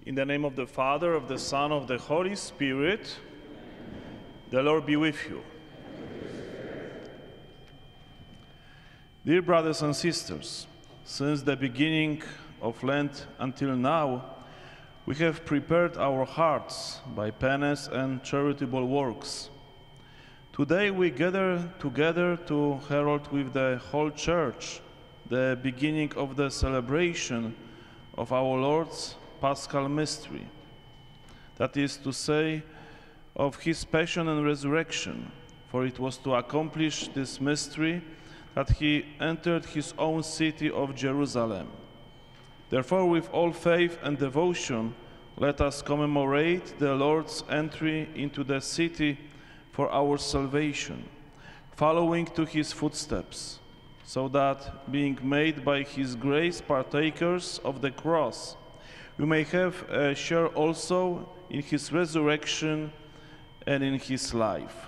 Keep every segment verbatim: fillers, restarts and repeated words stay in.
In the name of the Father, of the Son, of the Holy Spirit, the Lord be with you. Dear brothers and sisters, since the beginning of Lent until now, we have prepared our hearts by penance and charitable works. Today we gather together to herald with the whole Church the beginning of the celebration of our Lord's Paschal mystery, that is to say, of his passion and resurrection, for it was to accomplish this mystery that he entered his own city of Jerusalem. Therefore, with all faith and devotion, let us commemorate the Lord's entry into the city for our salvation, following to his footsteps, so that, being made by his grace partakers of the cross, we may have a share also in his resurrection and in his life.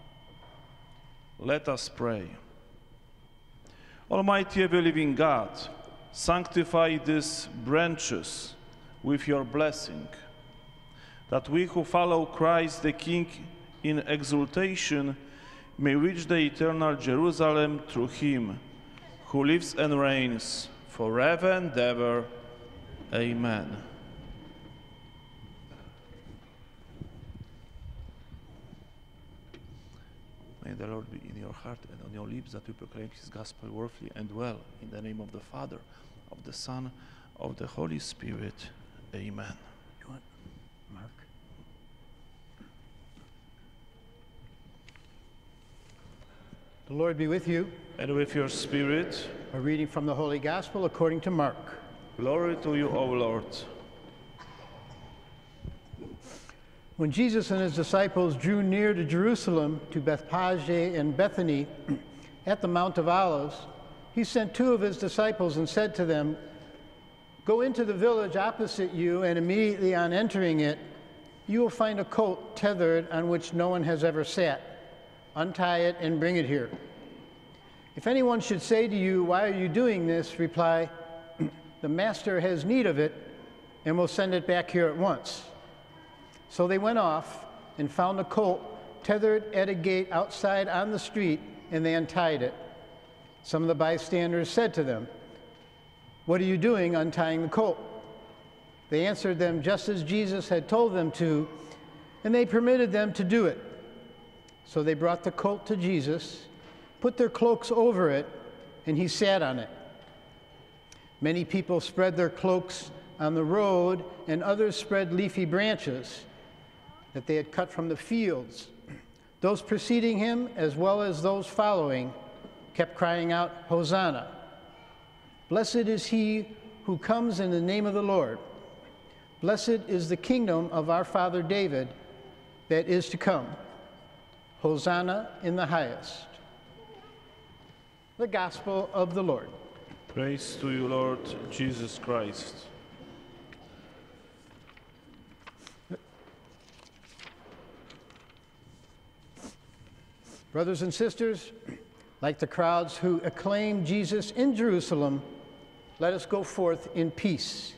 Let us pray. Almighty ever-living God, sanctify these branches with your blessing, that we who follow Christ the King in exultation may reach the eternal Jerusalem through him, who lives and reigns forever and ever. Amen. May the Lord be in your heart and on your lips, that we proclaim his gospel worthily and well. In the name of the Father, of the Son, of the Holy Spirit. Amen. You want Mark? The Lord be with you. And with your spirit. A reading from the Holy Gospel according to Mark. Glory to you, O Lord. When Jesus and his disciples drew near to Jerusalem, to Bethphage and Bethany, at the Mount of Olives, he sent two of his disciples and said to them, "Go into the village opposite you, and immediately on entering it, you will find a colt tethered on which no one has ever sat. Untie it and bring it here. If anyone should say to you, 'Why are you doing this?' reply, 'The master has need of it, and will send it back here at once.'" So they went off and found a colt tethered at a gate outside on the street, and they untied it. Some of the bystanders said to them, "What are you doing untying the colt?" They answered them just as Jesus had told them to, and they permitted them to do it. So they brought the colt to Jesus, put their cloaks over it, and he sat on it. Many people spread their cloaks on the road, and others spread leafy branches that they had cut from the fields. Those preceding him, as well as those following, kept crying out, "Hosanna! Blessed is he who comes in the name of the Lord. Blessed is the kingdom of our father David that is to come. Hosanna in the highest." The Gospel of the Lord. Praise to you, Lord Jesus Christ. Brothers and sisters, like the crowds who acclaimed Jesus in Jerusalem, let us go forth in peace.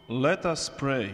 Let us pray.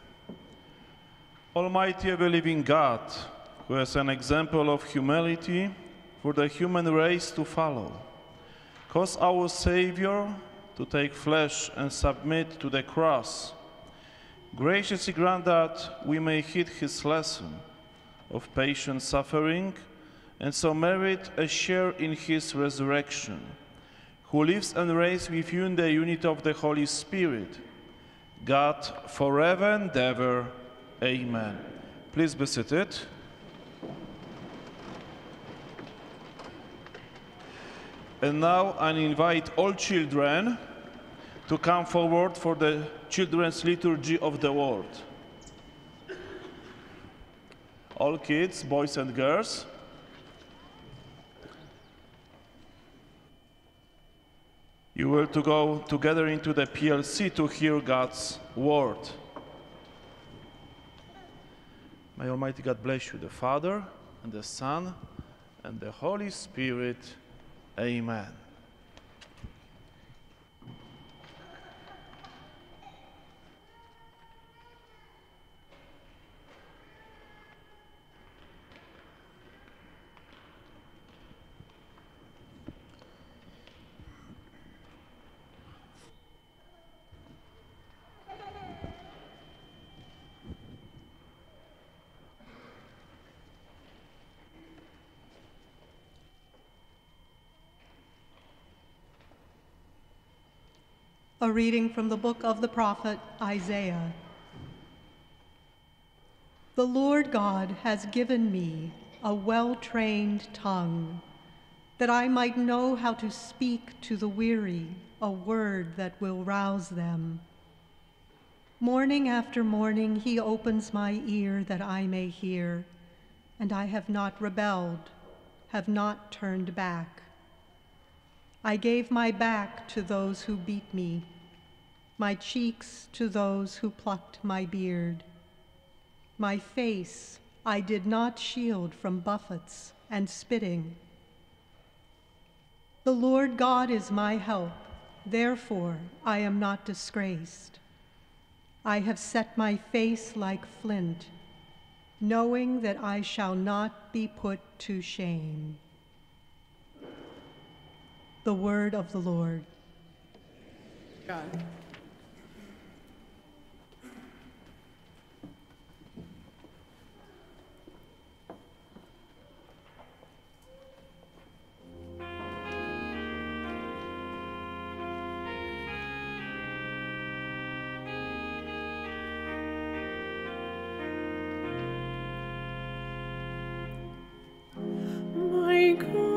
Almighty ever-living God, who is an example of humility for the human race to follow, cause our Savior to take flesh and submit to the cross. Graciously grant that we may heed his lesson of patient suffering and so merit a share in his resurrection, who lives and reigns with you in the unity of the Holy Spirit, God forever and ever. Amen. Please be seated. And now I invite all children to come forward for the Children's Liturgy of the Word. All kids, boys and girls. You will to go together into the P L C to hear God's Word. May Almighty God bless you, the Father, and the Son, and the Holy Spirit. Amen. A reading from the book of the prophet Isaiah. The Lord God has given me a well-trained tongue, that I might know how to speak to the weary a word that will rouse them. Morning after morning he opens my ear that I may hear, and I have not rebelled, have not turned back. I gave my back to those who beat me, my cheeks to those who plucked my beard. My face I did not shield from buffets and spitting. The Lord God is my help, therefore I am not disgraced. I have set my face like flint, knowing that I shall not be put to shame. The word of the Lord. God. My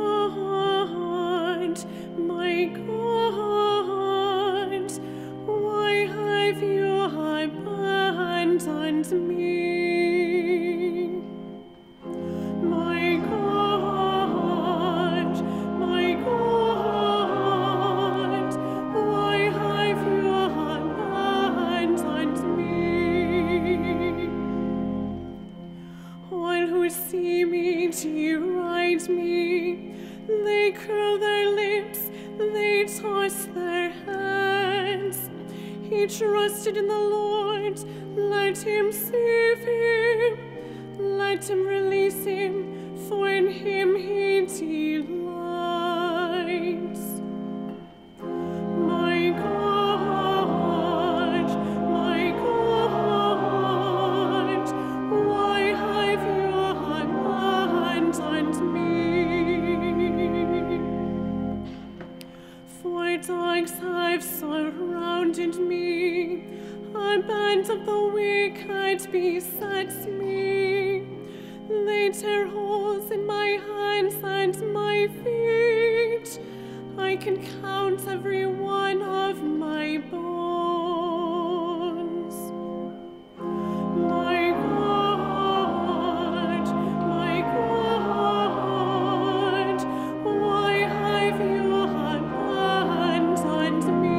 God, my God, why have you abandoned me? My God, my God, why have you abandoned me? All who see me deride me, they curl their lips, they toss their heads. He trusted in the Lord, let him save him, let him release him, for in him he delights. My God, my God, why have you abandoned me? For dogs have surrounded me, a band of the wicked besets me. They tear holes in my hands and my feet. I can count every one of my bones. My God, my God, why have you abandoned me?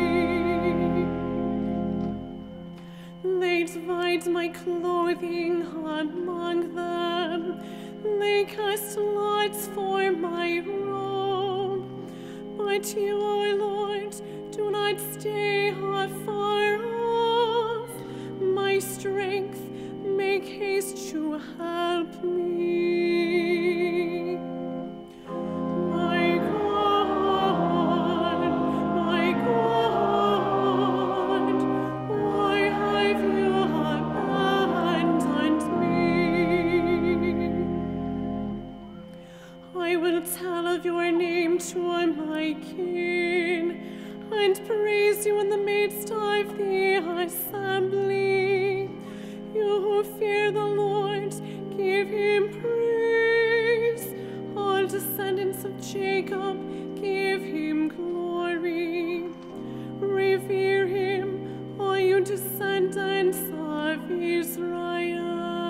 They divide my clothing among them. They cast lots for my robe. But you, O Lord, do not stay afar off. Yeshua, my King, and praise you in the midst of the assembly. You who fear the Lord, give him praise. All descendants of Jacob, give him glory. Revere him, all you descendants of Israel.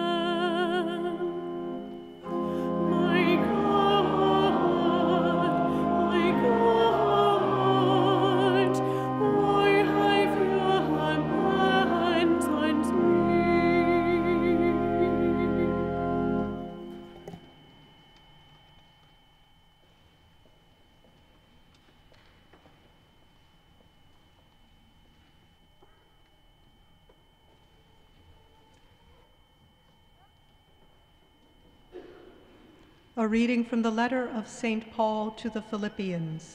My God, my God, why have you abandoned me? A reading from the letter of Saint Paul to the Philippians.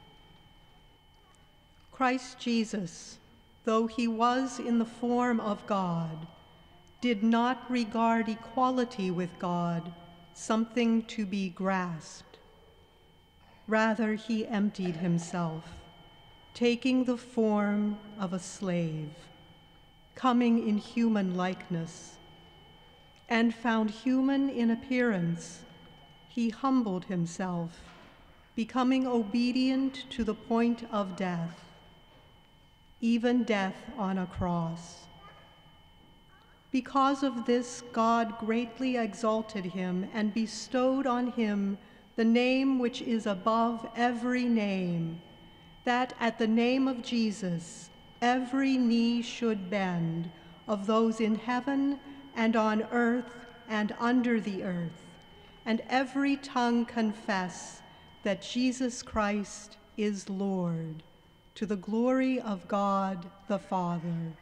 Christ Jesus, though he was in the form of God, did not regard equality with God something to be grasped. Rather, he emptied himself, taking the form of a slave, coming in human likeness, and found human in appearance. He humbled himself, becoming obedient to the point of death, even death on a cross. Because of this, God greatly exalted him and bestowed on him the name which is above every name, that at the name of Jesus every knee should bend, of those in heaven and on earth and under the earth, and every tongue confess that Jesus Christ is Lord, to the glory of God the Father.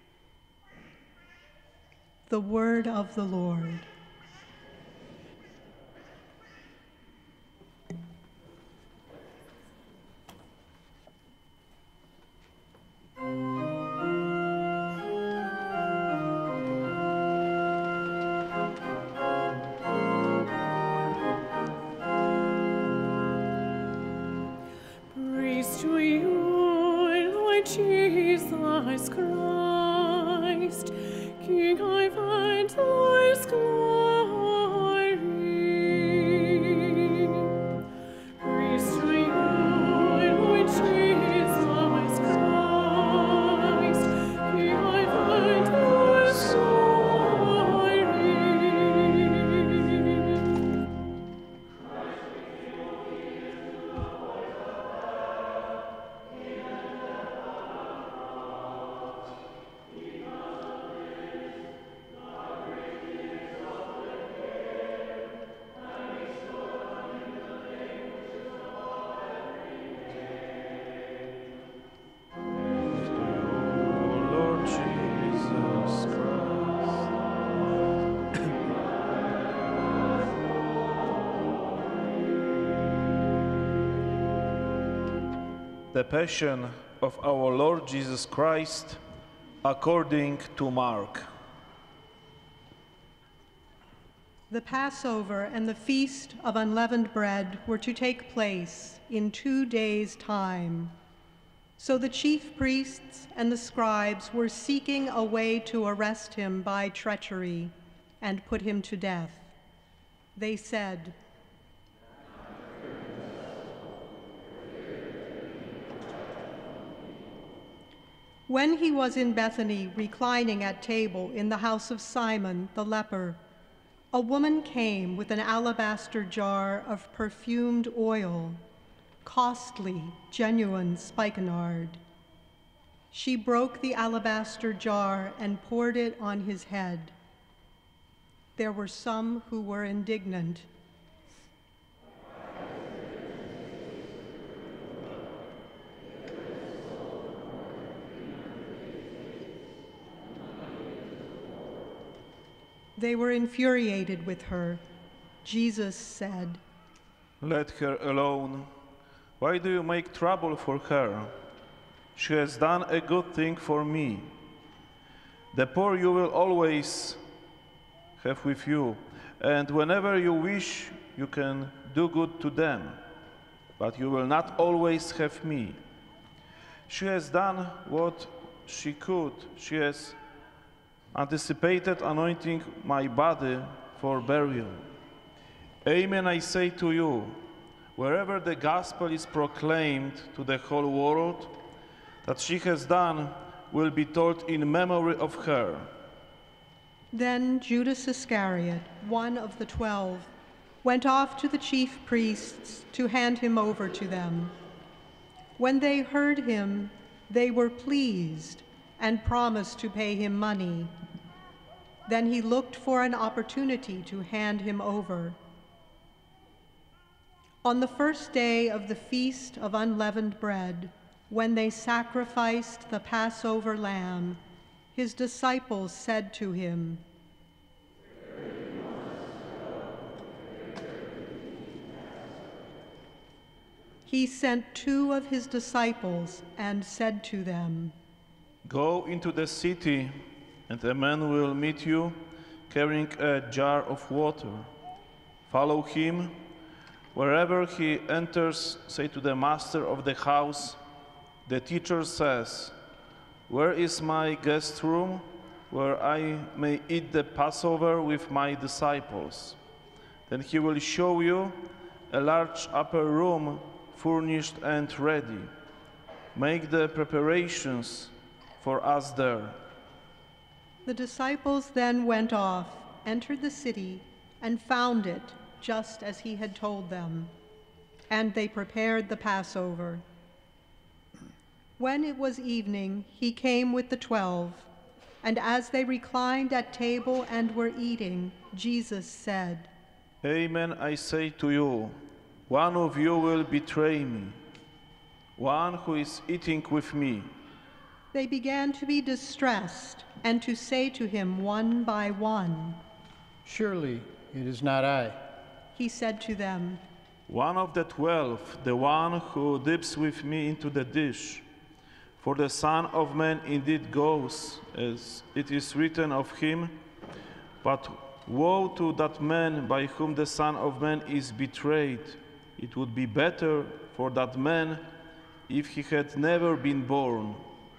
The word of the Lord. To you, Lord Jesus Christ, King of endless glory. Praise to you, Lord Jesus Christ, King of endless glory. The Passion of our Lord Jesus Christ according to Mark. The Passover and the Feast of Unleavened Bread were to take place in two days' time. So the chief priests and the scribes were seeking a way to arrest him by treachery and put him to death. They said, when he was in Bethany, reclining at table in the house of Simon the leper, a woman came with an alabaster jar of perfumed oil, costly, genuine spikenard. She broke the alabaster jar and poured it on his head. There were some who were indignant. They were infuriated with her. Jesus said, "Let her alone. Why do you make trouble for her? She has done a good thing for me. The poor you will always have with you, and whenever you wish, you can do good to them. but you will not always have me. She has done what she could. She has anticipated anointing my body for burial. Amen, I say to you, wherever the gospel is proclaimed to the whole world, that she has done will be told in memory of her. Then Judas Iscariot, one of the twelve, went off to the chief priests to hand him over to them. When they heard him, they were pleased and promised to pay him money. Then he looked for an opportunity to hand him over. On the first day of the Feast of Unleavened Bread, when they sacrificed the Passover lamb, his disciples said to him, He sent two of his disciples and said to them, Go into the city, and a man will meet you carrying a jar of water. Follow him. Wherever he enters, say to the master of the house, the teacher says, Where is my guest room, where I may eat the Passover with my disciples? Then he will show you a large upper room, furnished and ready. Make the preparations for us there. The disciples then went off, entered the city, and found it just as he had told them. And they prepared the Passover. When it was evening, he came with the twelve, and as they reclined at table and were eating, Jesus said, Amen, I say to you, one of you will betray me, one who is eating with me. They began to be distressed and to say to him one by one, Surely it is not I. He said to them, One of the twelve, the one who dips with me into the dish. For the Son of Man indeed goes, as it is written of him, but woe to that man by whom the Son of Man is betrayed. It would be better for that man if he had never been born.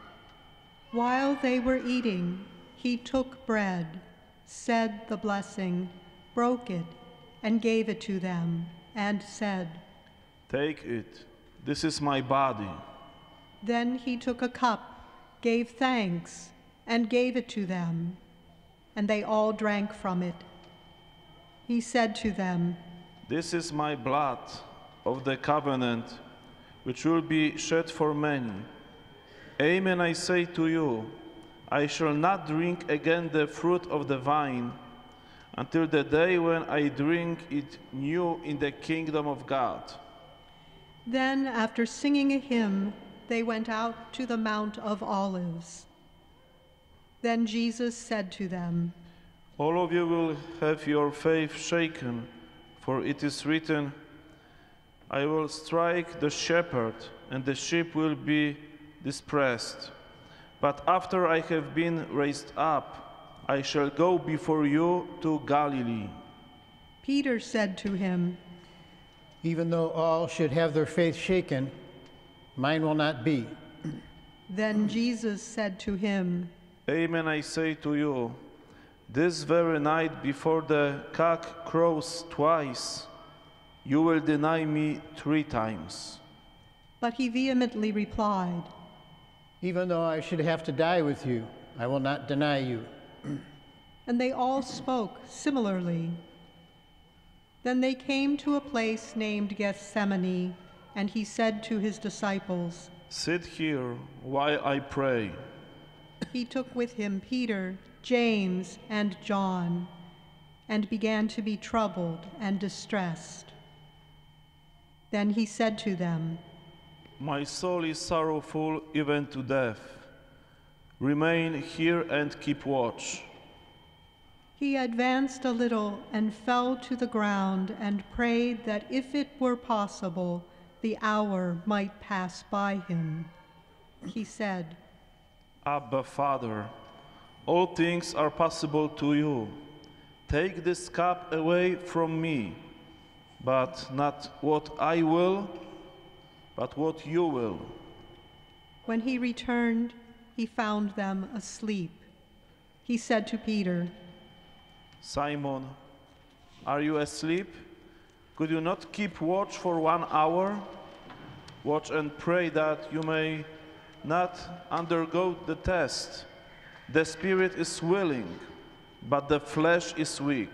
While they were eating, he took bread, said the blessing, broke it, and gave it to them, and said, Take it, this is my body. Then he took a cup, gave thanks, and gave it to them, and they all drank from it. He said to them, This is my blood of the covenant, which will be shed for many. Amen, I say to you, I shall not drink again the fruit of the vine until the day when I drink it new in the kingdom of God. Then, after singing a hymn, they went out to the Mount of Olives. Then Jesus said to them, All of you will have your faith shaken, for it is written, I will strike the shepherd, and the sheep will be dispersed. But after I have been raised up, I shall go before you to Galilee. Peter said to him, Even though all should have their faith shaken, mine will not be. Then Jesus said to him, Amen, I say to you, this very night before the cock crows twice, you will deny me three times. But he vehemently replied, Even though I should have to die with you, I will not deny you. And they all spoke similarly. Then they came to a place named Gethsemane, and he said to his disciples, Sit here while I pray. He took with him Peter, James, and John, and began to be troubled and distressed. Then he said to them, My soul is sorrowful even to death. Remain here and keep watch. He advanced a little and fell to the ground and prayed that if it were possible, the hour might pass by him. He said, Abba, Father, all things are possible to you. Take this cup away from me, but not what I will, but what you will. When he returned, he found them asleep. He said to Peter, Simon, are you asleep? Could you not keep watch for one hour? Watch and pray that you may not undergo the test. The spirit is willing, but the flesh is weak.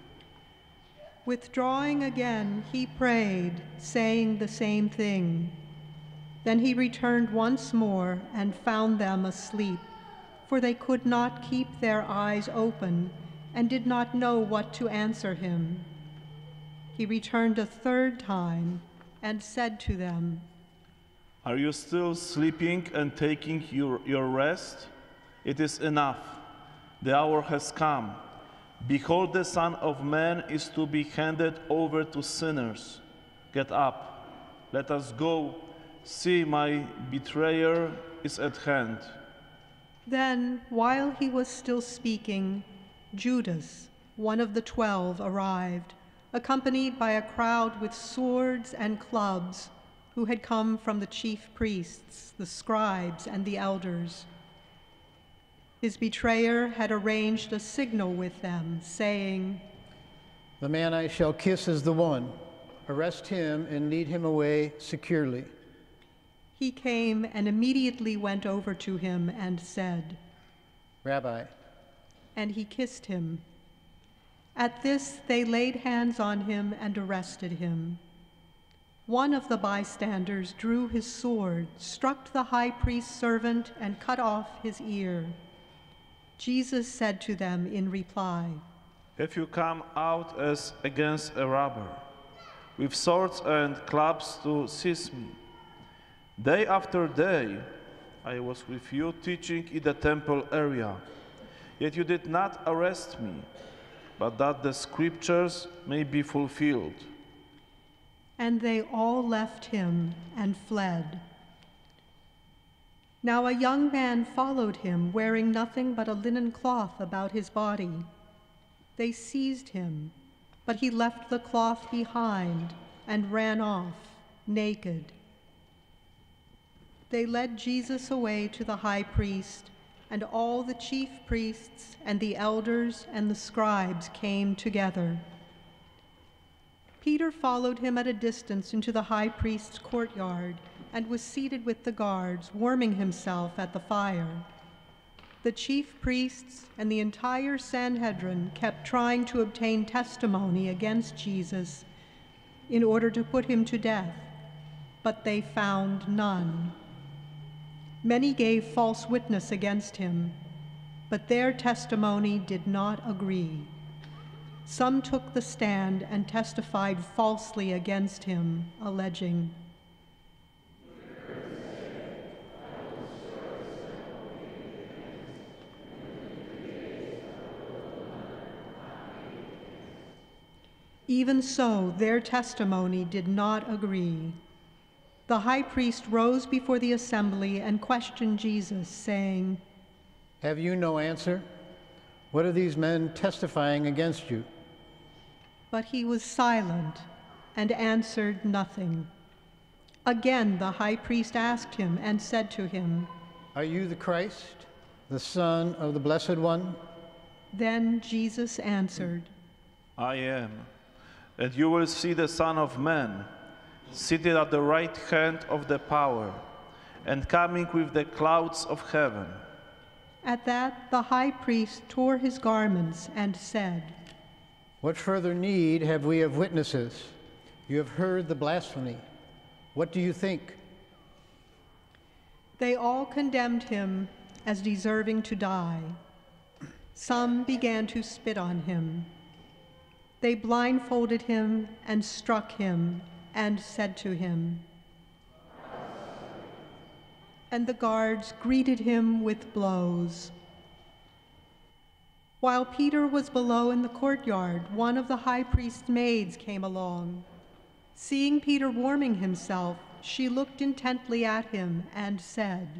Withdrawing again, he prayed, saying the same thing. Then he returned once more and found them asleep, for they could not keep their eyes open and did not know what to answer him. He returned a third time and said to them, Are you still sleeping and taking your, your rest? It is enough. The hour has come. Behold, the Son of Man is to be handed over to sinners. Get up. Let us go. See, my betrayer is at hand. Then, while he was still speaking, Judas, one of the twelve, arrived, accompanied by a crowd with swords and clubs, who had come from the chief priests, the scribes, and the elders. His betrayer had arranged a signal with them, saying, The man I shall kiss is the one. Arrest him and lead him away securely. He came and immediately went over to him and said, Rabbi. And he kissed him. At this they laid hands on him and arrested him. One of the bystanders drew his sword, struck the high priest's servant, and cut off his ear. Jesus said to them in reply, If you come out as against a robber, with swords and clubs to seize me, day after day I was with you teaching in the temple area, yet you did not arrest me, but that the scriptures may be fulfilled. And they all left him and fled. Now a young man followed him, wearing nothing but a linen cloth about his body. They seized him, but he left the cloth behind and ran off, naked. They led Jesus away to the high priest, and all the chief priests and the elders and the scribes came together. Peter followed him at a distance into the high priest's courtyard and was seated with the guards, warming himself at the fire. The chief priests and the entire Sanhedrin kept trying to obtain testimony against Jesus in order to put him to death, but they found none. Many gave false witness against him, but their testimony did not agree. Some took the stand and testified falsely against him, alleging, Even so, their testimony did not agree. The high priest rose before the assembly and questioned Jesus, saying, Have you no answer? What are these men testifying against you? But he was silent and answered nothing. Again the high priest asked him and said to him, Are you the Christ, the Son of the Blessed One? Then Jesus answered, I am, and you will see the Son of Man seated at the right hand of the power and coming with the clouds of heaven. At that the high priest tore his garments and said, What further need have we of witnesses? You have heard the blasphemy. What do you think? They all condemned him as deserving to die. Some began to spit on him. They blindfolded him and struck him and said to him, and the guards greeted him with blows. While Peter was below in the courtyard, one of the high priest's maids came along. Seeing Peter warming himself, she looked intently at him and said,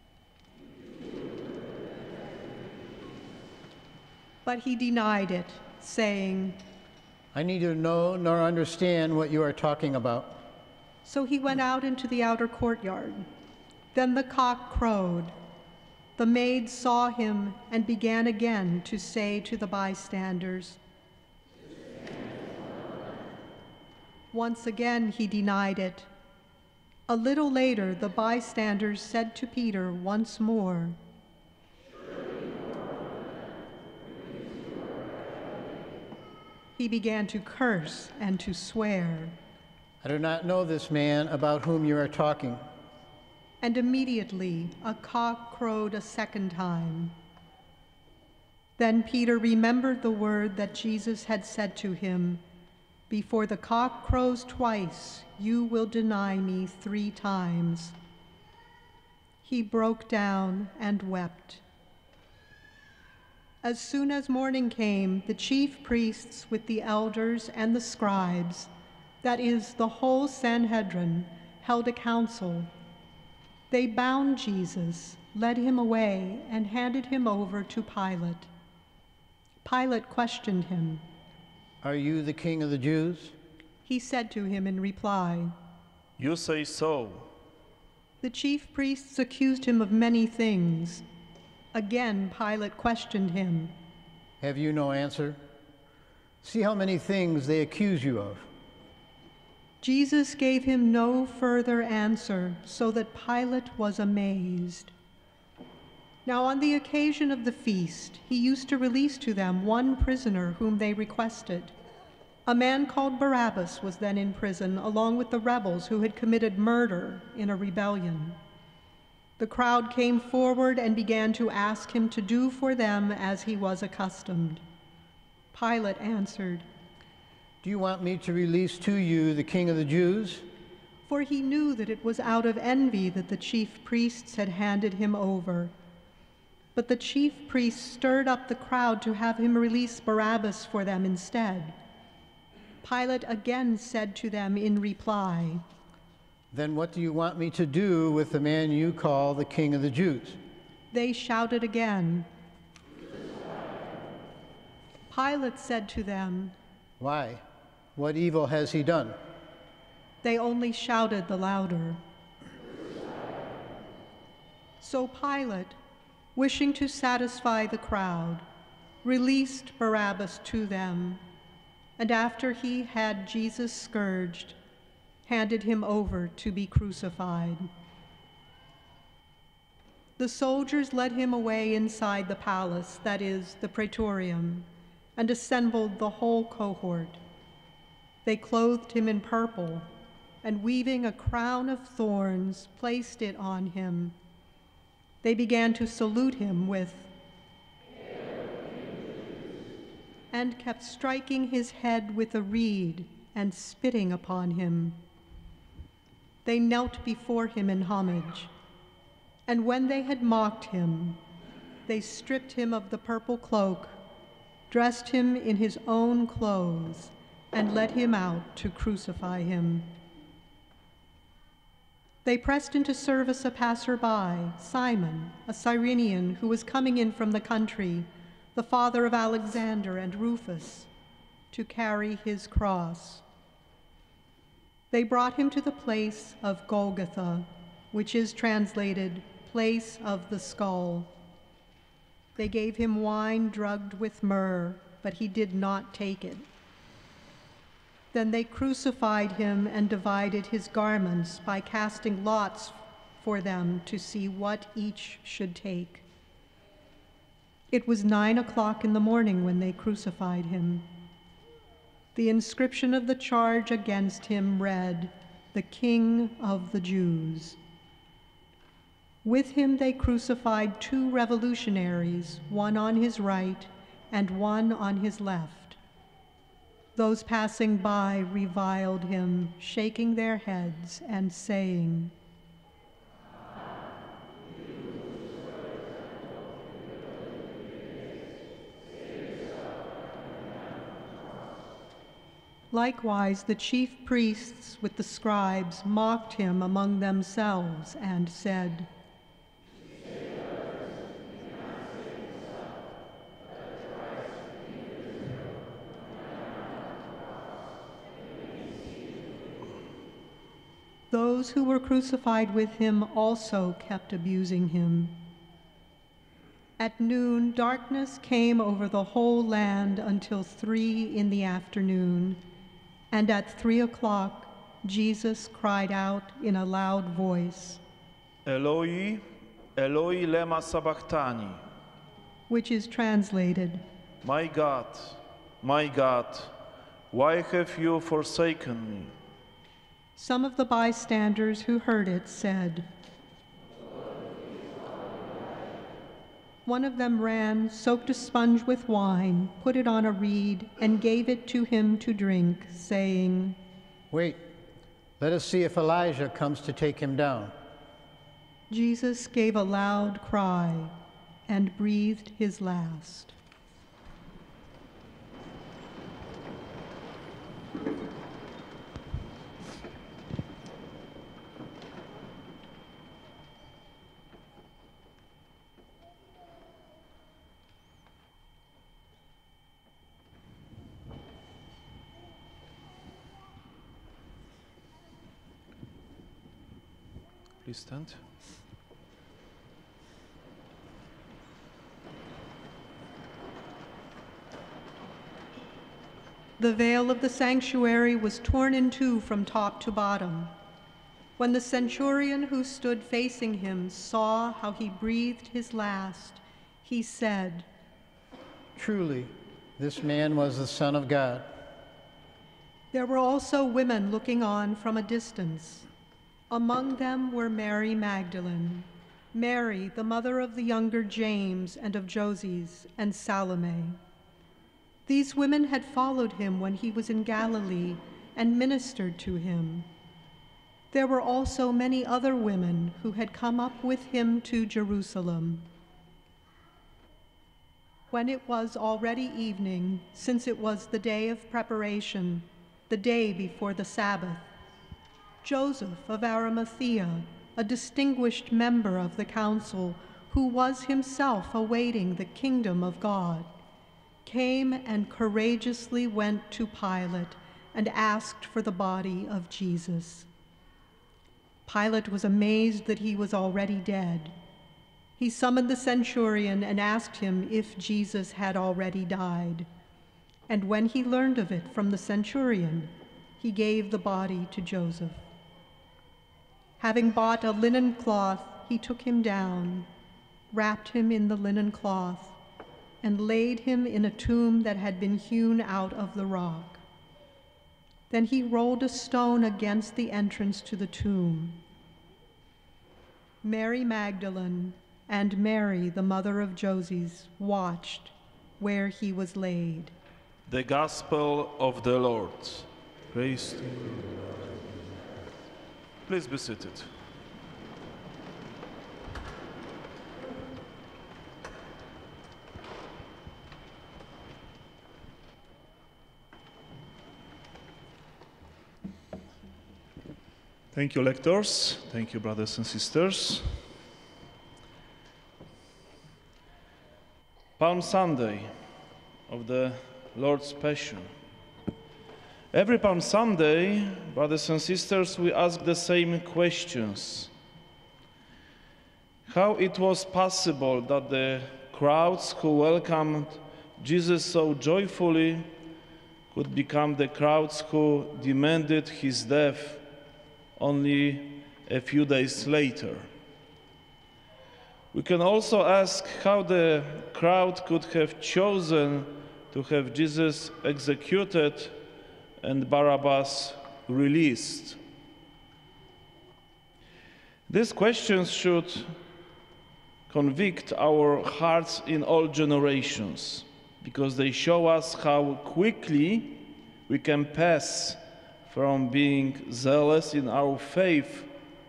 But he denied it, saying, I neither know nor understand what you are talking about. So he went out into the outer courtyard. Then the cock crowed. The maids saw him and began again to say to the bystanders. Once again he denied it. A little later, the bystanders said to Peter once more, he began to curse and to swear. I do not know this man about whom you are talking. And immediately a cock crowed a second time. Then Peter remembered the word that Jesus had said to him, "Before the cock crows twice, you will deny me three times." He broke down and wept. As soon as morning came, the chief priests with the elders and the scribes, that is, the whole Sanhedrin, held a council. They bound Jesus, led him away, and handed him over to Pilate. Pilate questioned him. Are you the king of the Jews? He said to him in reply, You say so. The chief priests accused him of many things. Again, Pilate questioned him. Have you no answer? See how many things they accuse you of. Jesus gave him no further answer, so that Pilate was amazed. Now on the occasion of the feast, he used to release to them one prisoner whom they requested. A man called Barabbas was then in prison, along with the rebels who had committed murder in a rebellion. The crowd came forward and began to ask him to do for them as he was accustomed. Pilate answered, Do you want me to release to you the king of the Jews? For he knew that it was out of envy that the chief priests had handed him over. But the chief priests stirred up the crowd to have him release Barabbas for them instead. Pilate again said to them in reply, Then what do you want me to do with the man you call the king of the Jews? They shouted again. Pilate said to them, Why? What evil has he done? They only shouted the louder. So Pilate, wishing to satisfy the crowd, released Barabbas to them, and after he had Jesus scourged, handed him over to be crucified. The soldiers led him away inside the palace, that is, the praetorium, and assembled the whole cohort. They clothed him in purple, and weaving a crown of thorns, placed it on him. They began to salute him with, and kept striking his head with a reed and spitting upon him. They knelt before him in homage, and when they had mocked him, they stripped him of the purple cloak, dressed him in his own clothes, and led him out to crucify him. They pressed into service a passerby, Simon, a Cyrenian who was coming in from the country, the father of Alexander and Rufus, to carry his cross. They brought him to the place of Golgotha, which is translated, place of the skull. They gave him wine drugged with myrrh, but he did not take it. Then they crucified him and divided his garments by casting lots for them to see what each should take. It was nine o'clock in the morning when they crucified him. The inscription of the charge against him read, "The King of the Jews." With him they crucified two revolutionaries, one on his right and one on his left. Those passing by reviled him, shaking their heads and saying, Likewise, the chief priests with the scribes mocked him among themselves and said, those who were crucified with him also kept abusing him. At noon, darkness came over the whole land until three in the afternoon, and at three o'clock Jesus cried out in a loud voice, Eloi, Eloi lema sabachthani, which is translated, My God, my God, why have you forsaken me? Some of the bystanders who heard it said, One of them ran, soaked a sponge with wine, put it on a reed, and gave it to him to drink, saying, Wait, let us see if Elijah comes to take him down. Jesus gave a loud cry and breathed his last. Please stand. The veil of the sanctuary was torn in two from top to bottom. When the centurion who stood facing him saw how he breathed his last, he said, Truly, this man was the Son of God. There were also women looking on from a distance. Among them were Mary Magdalene, Mary, the mother of the younger James and of Joses, and Salome. These women had followed him when he was in Galilee and ministered to him. There were also many other women who had come up with him to Jerusalem. When it was already evening, since it was the day of preparation, the day before the Sabbath, Joseph of Arimathea, a distinguished member of the council, who was himself awaiting the kingdom of God, came and courageously went to Pilate and asked for the body of Jesus. Pilate was amazed that he was already dead. He summoned the centurion and asked him if Jesus had already died. And when he learned of it from the centurion, he gave the body to Joseph. Having bought a linen cloth, he took him down, wrapped him in the linen cloth, and laid him in a tomb that had been hewn out of the rock. Then he rolled a stone against the entrance to the tomb. Mary Magdalene and Mary, the mother of Joses, watched where he was laid. The Gospel of the Lord. Praise to you. Please be seated. Thank you, lectors. Thank you, brothers and sisters. Palm Sunday of the Lord's Passion. Every Palm Sunday, brothers and sisters, we ask the same questions. How it was possible that the crowds who welcomed Jesus so joyfully could become the crowds who demanded his death only a few days later. We can also ask how the crowd could have chosen to have Jesus executed and Barabbas released. These questions should convict our hearts in all generations, because they show us how quickly we can pass from being zealous in our faith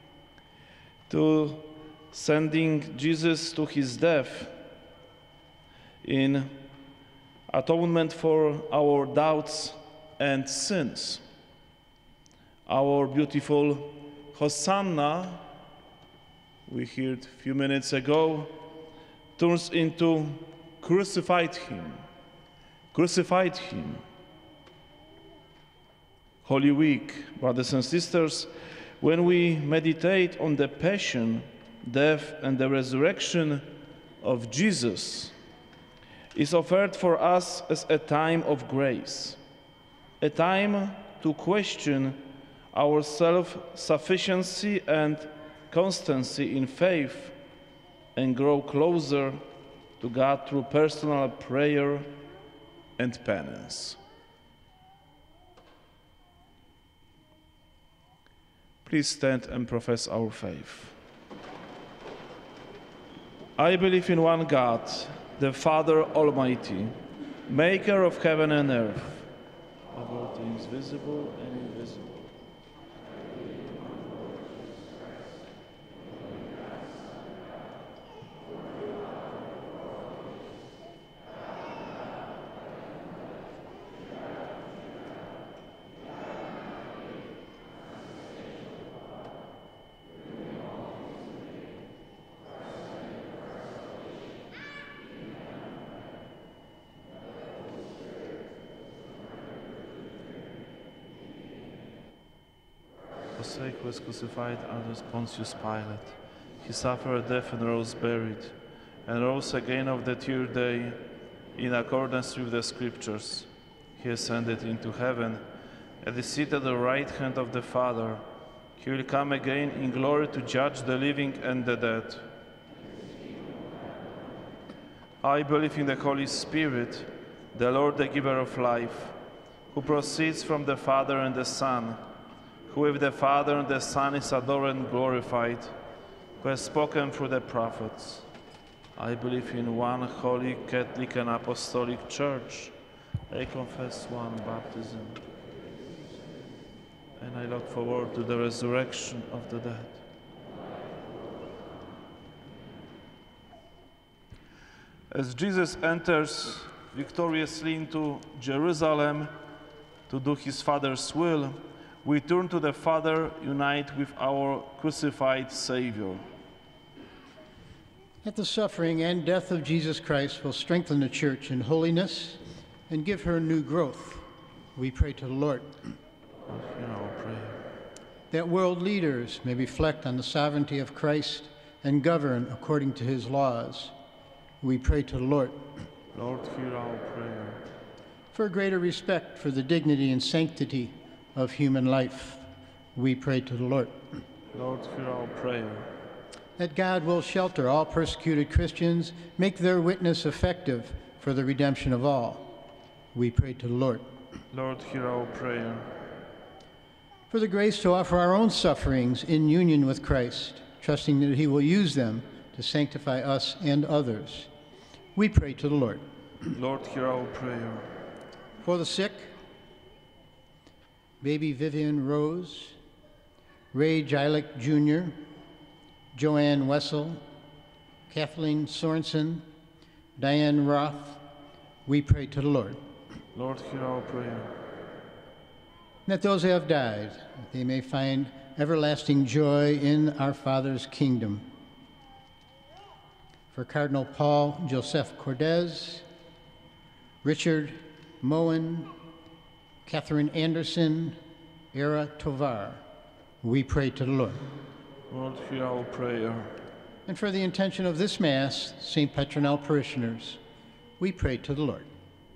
to sending Jesus to his death in atonement for our doubts and sins. Our beautiful Hosanna, we heard a few minutes ago, turns into crucified him, crucified him. Holy Week, brothers and sisters, when we meditate on the passion, death, and the resurrection of Jesus, is offered for us as a time of grace, a time to question our self-sufficiency and constancy in faith and grow closer to God through personal prayer and penance. Please stand and profess our faith. I believe in one God, the Father Almighty, maker of heaven and earth, of all things visible and invisible. Who was crucified under Pontius Pilate. He suffered death and rose buried, and rose again of the third day, in accordance with the Scriptures. He ascended into heaven, and is seated at the right hand of the Father. He will come again in glory to judge the living and the dead. I believe in the Holy Spirit, the Lord, the giver of life, who proceeds from the Father and the Son, who with the Father and the Son is adored and glorified, who has spoken through the prophets. I believe in one holy, Catholic, and Apostolic Church. I confess one baptism. And I look forward to the resurrection of the dead. As Jesus enters victoriously into Jerusalem to do his Father's will, we turn to the Father, unite with our crucified Savior. That the suffering and death of Jesus Christ will strengthen the Church in holiness and give her new growth, we pray to the Lord. Hear our prayer. That world leaders may reflect on the sovereignty of Christ and govern according to his laws, we pray to the Lord. Lord, hear our prayer. For greater respect for the dignity and sanctity of human life, we pray to the Lord. Lord, hear our prayer. That God will shelter all persecuted Christians, make their witness effective for the redemption of all, we pray to the Lord. Lord, hear our prayer. For the grace to offer our own sufferings in union with Christ, trusting that he will use them to sanctify us and others, we pray to the Lord. Lord, hear our prayer. For the sick, baby Vivian Rose, Ray Jilick Junior, Joanne Wessel, Kathleen Sorensen, Diane Roth, we pray to the Lord. Lord, hear our prayer. That those who have died, that they may find everlasting joy in our Father's kingdom. For Cardinal Paul Joseph Cordes, Richard Moen, Catherine Anderson, Era Tovar, we pray to the Lord. Lord, hear our prayer. And for the intention of this Mass, Saint Petronille parishioners, we pray to the Lord.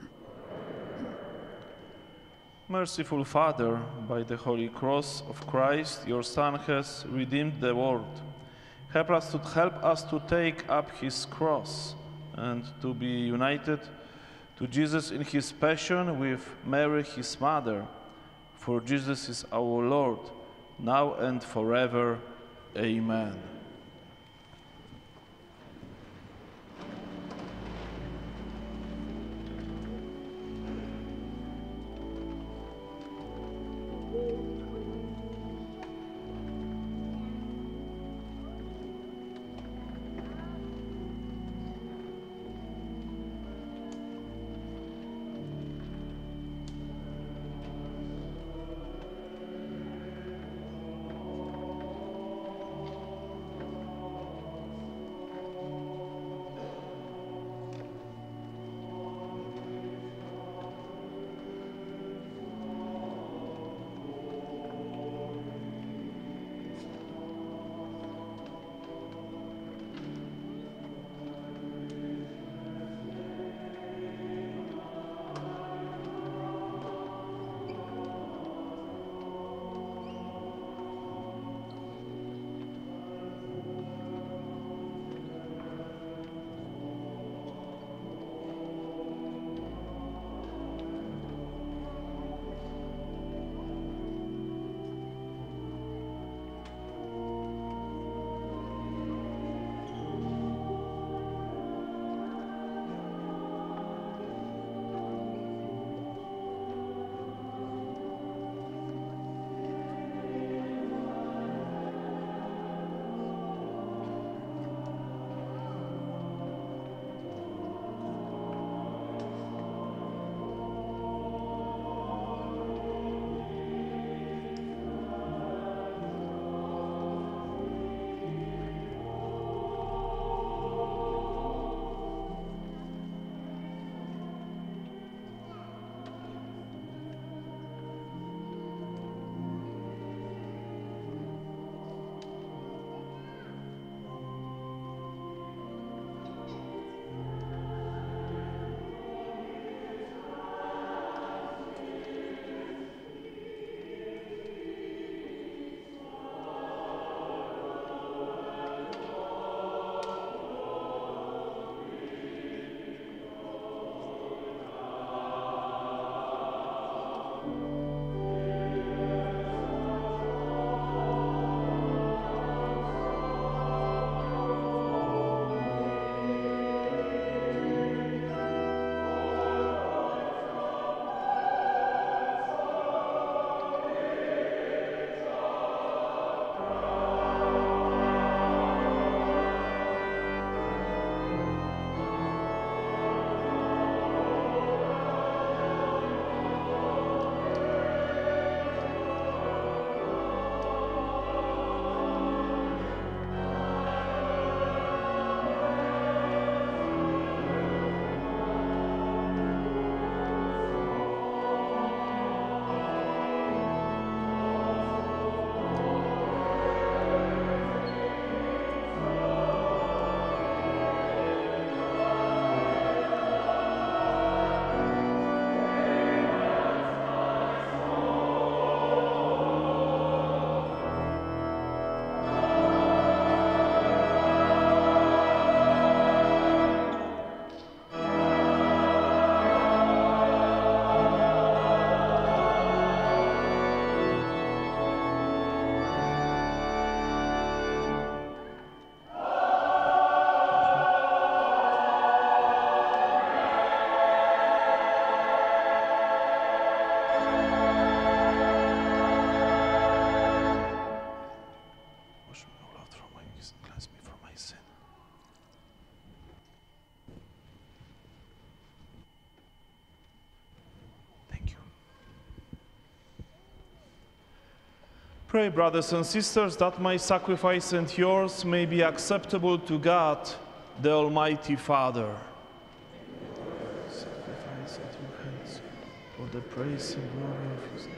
Merciful Father, by the Holy Cross of Christ, your Son has redeemed the world. Help us to, help us to take up his cross and to be united to Jesus in his passion with Mary, his mother. For Jesus is our Lord, now and forever. Amen. Pray, brothers and sisters, that my sacrifice and yours may be acceptable to God, the Almighty Father. Sacrifice at your hands for the praise and glory of His name.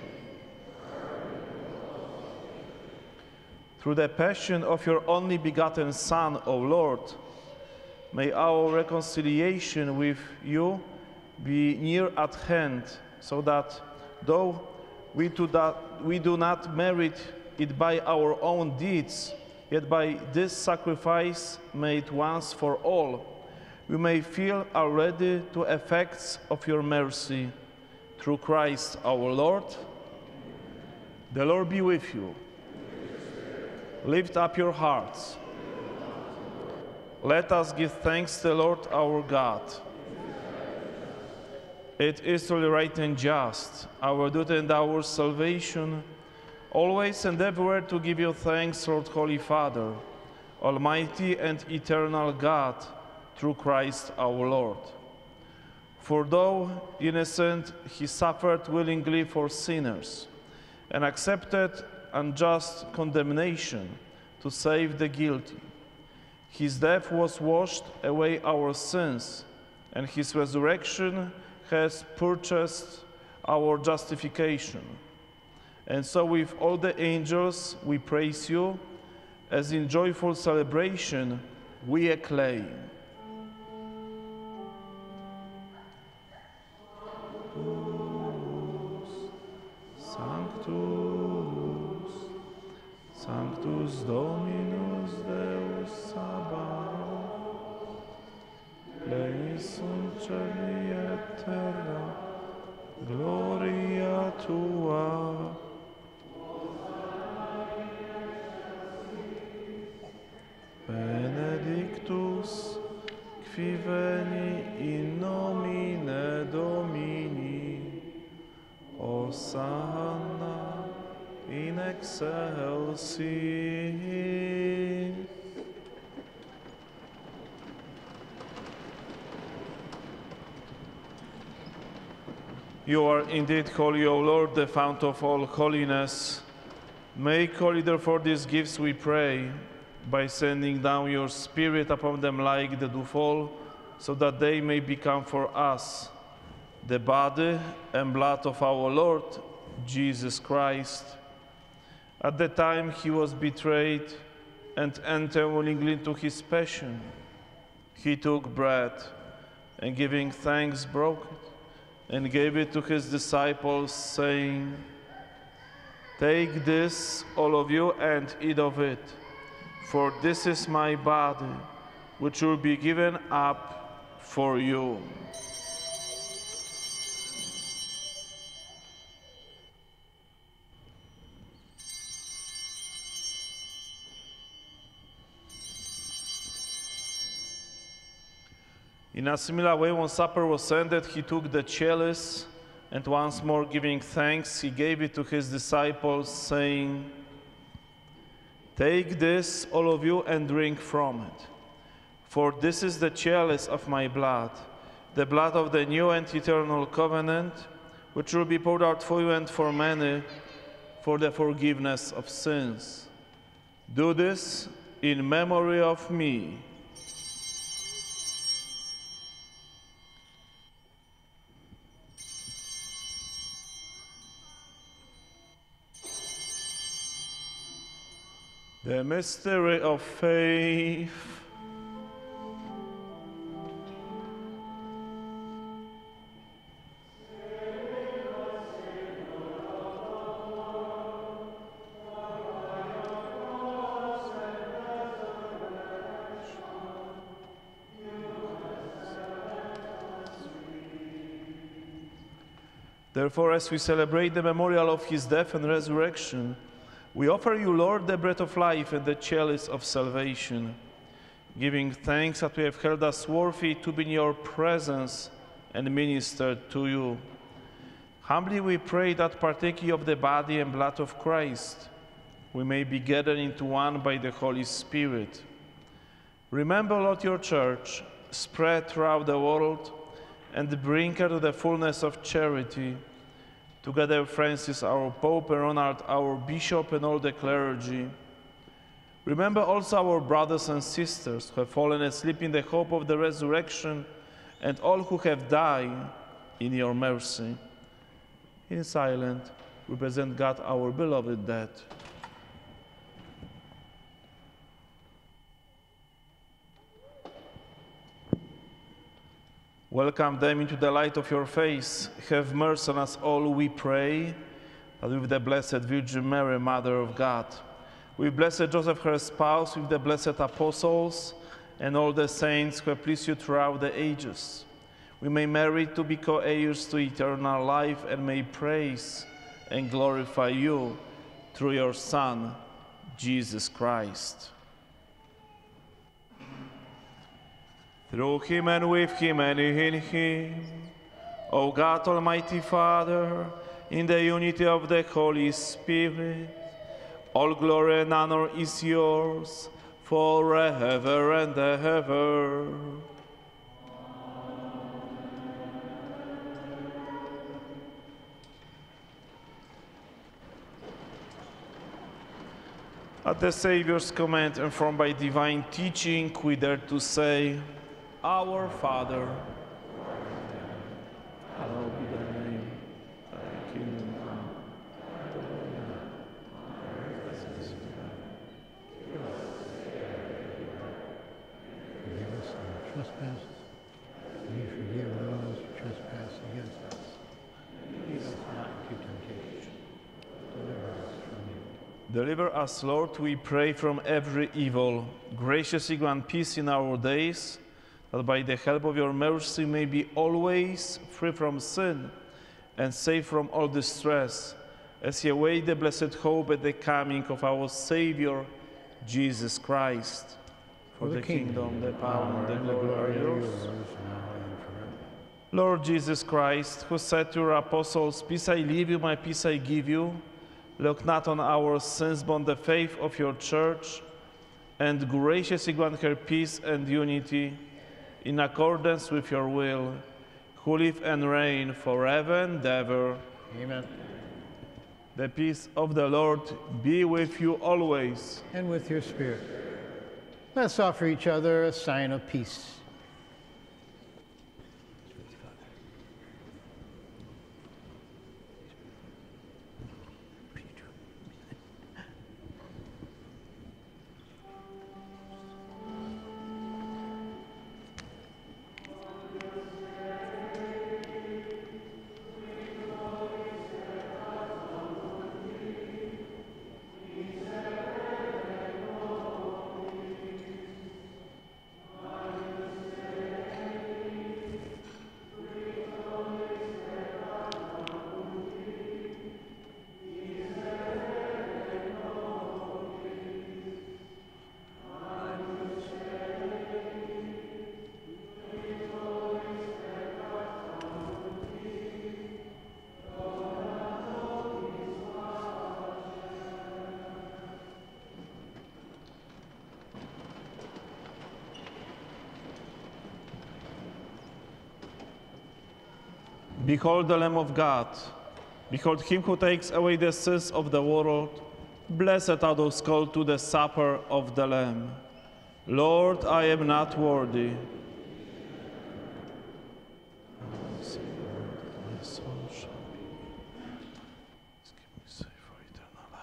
Through the passion of your only begotten Son, O Lord, may our reconciliation with you be near at hand, so that though we do, that, we do not merit it by our own deeds, yet by this sacrifice made once for all, we may feel already to effects of your mercy. Through Christ our Lord. The Lord be with you. Lift up your hearts. Let us give thanks to the Lord our God. It is truly right and just, our duty and our salvation, always and everywhere to give you thanks, Lord, Holy Father, Almighty and eternal God, through Christ our Lord. For though innocent, he suffered willingly for sinners, and accepted unjust condemnation to save the guilty. His death was washed away our sins, and his resurrection has purchased our justification. And so with all the angels we praise you, as in joyful celebration we acclaim. Sanctus, Sanctus Dominus Deus Sabaoth, plenis sunt caeli et terra, gloria tua. Benedictus qui veni in nomine Domini, Hosanna in excelsis. You are indeed holy, O Lord, the fount of all holiness. Make holy therefore these gifts, we pray, by sending down your Spirit upon them like the dewfall, so that they may become for us the body and blood of our Lord Jesus Christ. At the time he was betrayed and entered willingly into his passion, he took bread and giving thanks broke it and gave it to his disciples, saying, "Take this, all of you, and eat of it, for this is my body, which will be given up for you." In a similar way, when supper was ended, he took the chalice, and once more giving thanks, he gave it to his disciples, saying, "Take this, all of you, and drink from it. For this is the chalice of my blood, the blood of the new and eternal covenant, which will be poured out for you and for many for the forgiveness of sins. Do this in memory of me." The mystery of faith. Therefore, as we celebrate the memorial of his death and resurrection, we offer you, Lord, the bread of life and the chalice of salvation, giving thanks that we have held us worthy to be in your presence and ministered to you. Humbly we pray that, partaking of the body and blood of Christ, we may be gathered into one by the Holy Spirit. Remember, Lord, your church, spread throughout the world, and bring her to the fullness of charity. together with Francis, our Pope, and Ronald, our Bishop, and all the clergy. Remember also our brothers and sisters who have fallen asleep in the hope of the resurrection, and all who have died in your mercy. In silence, we present God, our beloved dead. Welcome them into the light of your face. Have mercy on us all, we pray, that with the Blessed Virgin Mary, Mother of God, with Blessed Joseph, her spouse, with the blessed apostles, and all the saints who have pleased you throughout the ages, we may merit to be co-heirs to eternal life and may praise and glorify you through your Son, Jesus Christ. Through him and with him and in him, O God, Almighty Father, in the unity of the Holy Spirit, all glory and honor is yours forever and ever. At the Savior's command and from by divine teaching, we dare to say, Our Father, hallowed be thy name, thy kingdom come, thy will be done, on earth as it is in heaven. Give us this day our daily bread. Forgive us our trespasses, and we forgive those who trespass against us. Lead us not into temptation, deliver us from evil. Deliver us, Lord, we pray, from every evil. Graciously grant peace in our days, that by the help of your mercy may be always free from sin and safe from all distress, as we await the blessed hope at the coming of our Savior, Jesus Christ. For, For the, the kingdom, kingdom, the power, and the glory are yours, now and forever. Lord Jesus Christ, who said to your apostles, Peace I leave you, my peace I give you, look not on our sins, but on the faith of your church, and graciously grant her peace and unity, in accordance with your will, who live and reign forever and ever. Amen. The peace of the Lord be with you always. And with your spirit. Let's offer each other a sign of peace. Behold the Lamb of God. Behold him who takes away the sins of the world. Blessed are those called to the supper of the Lamb. Lord, I am not worthy. My soul shall be. Please keep me safe for eternal life.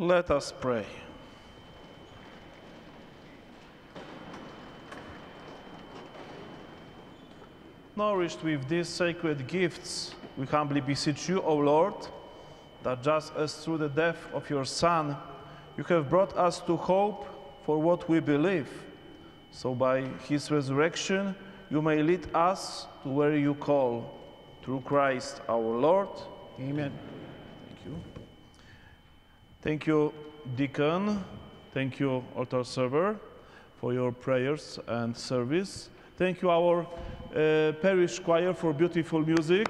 Let us pray. Nourished with these sacred gifts, we humbly beseech you, O Lord, that just as through the death of your Son, you have brought us to hope for what we believe, so by his resurrection you may lead us to where you call, through Christ our Lord. Amen. Thank you. Thank you, Deacon. Thank you, altar server, for your prayers and service. Thank you, our uh, parish choir, for beautiful music.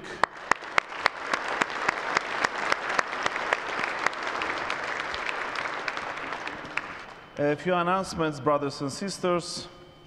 A few announcements, brothers and sisters.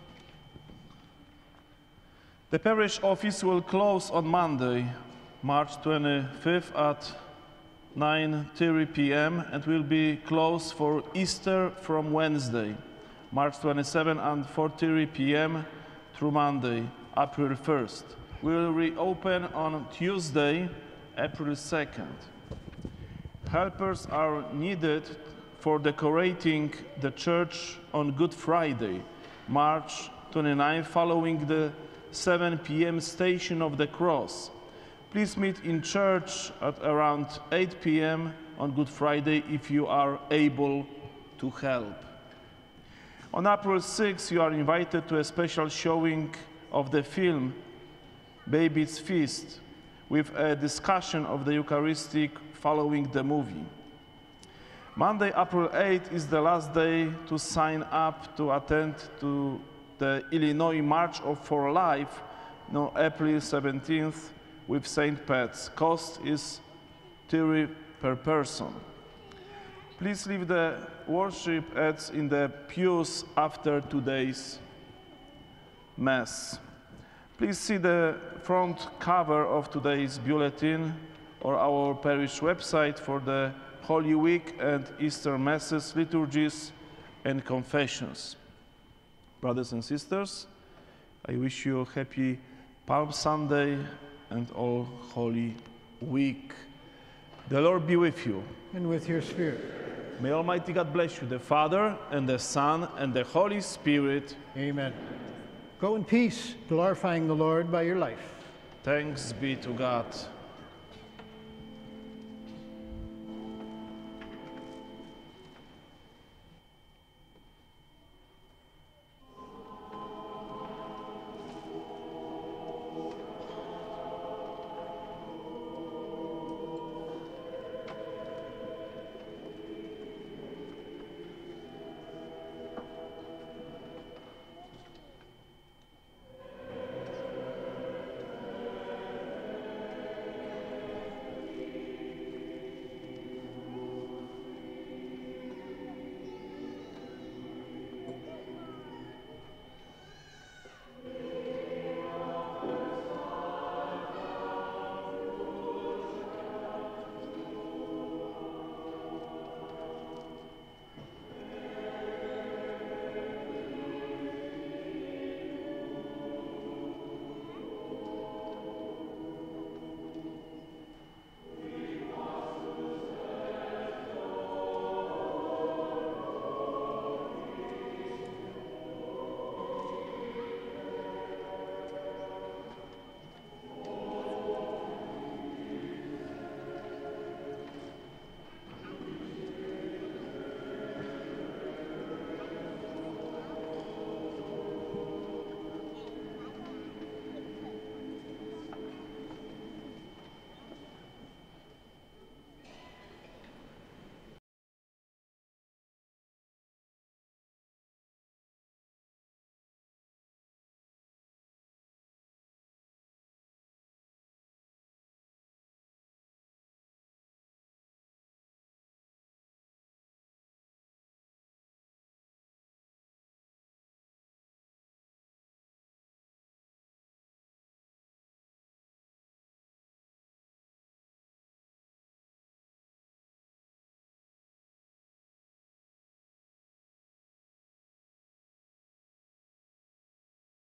The parish office will close on Monday, March twenty-fifth at nine thirty p m and will be closed for Easter from Wednesday, March twenty-seventh at four thirty p m through Monday, April first. We will reopen on Tuesday, April second. Helpers are needed for decorating the church on Good Friday, March twenty-ninth, following the seven p m Station of the Cross. Please meet in church at around eight p m on Good Friday if you are able to help. On April sixth, you are invited to a special showing of the film Baby's Feast, with a discussion of the Eucharistic following the movie. Monday, April eighth is the last day to sign up to attend to the Illinois March for Life on April seventeenth with Saint Pat's. Cost is thirty per person. Please leave the worship ads in the pews after today's Mass. Please see the front cover of today's bulletin or our parish website for the Holy Week and Easter Masses, liturgies, and confessions. Brothers and sisters, I wish you a happy Palm Sunday and all Holy Week. The Lord be with you. And with your spirit. May Almighty God bless you, the Father, and the Son, and the Holy Spirit. Amen. Go in peace, glorifying the Lord by your life. Thanks be to God.